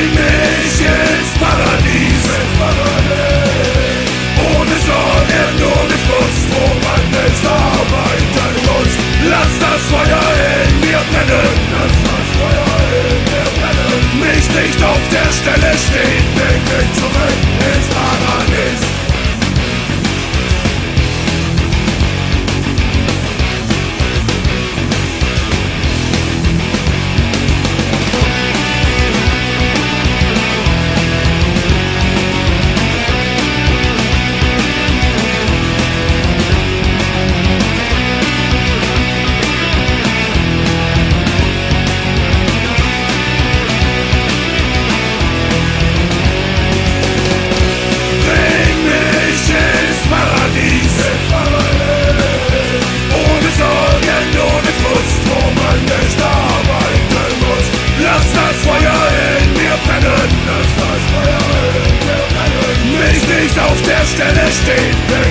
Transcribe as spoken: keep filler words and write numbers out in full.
Bring mich ins Paradies, ohne Sorgen, ohne Frust, wo man nicht arbeiten muss. Lass das Feuer in mir brennen, lass das Feuer in mir brennen. Mich nicht auf der Stelle stehen, bring mich zurück ins Paradies. Auf der Stelle stehen will.